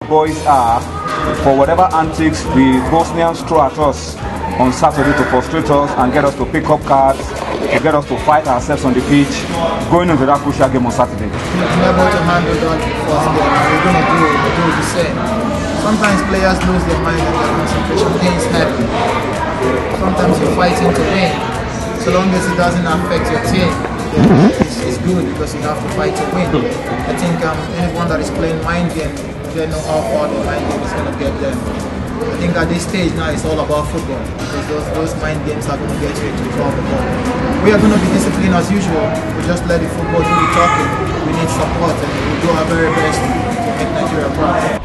boys are for whatever antics the Bosnians throw at us on Saturday to frustrate us and get us to pick up cards, to get us to fight ourselves on the pitch, going into that crucial game on Saturday. We're able to handle that first game. We're going to do the same. Sometimes players lose their mind and their concentration. Things happen. Sometimes you're fighting to win. So long as it doesn't affect your team, it's good because you have to fight to win. I think anyone that is playing mind game, they know how far the mind game is going to get them. I think at this stage now it's all about football because those mind games are going to get you into trouble. We are going to be disciplined as usual. We just let the football do the talking. We need support and we'll do our very best to make Nigeria proud.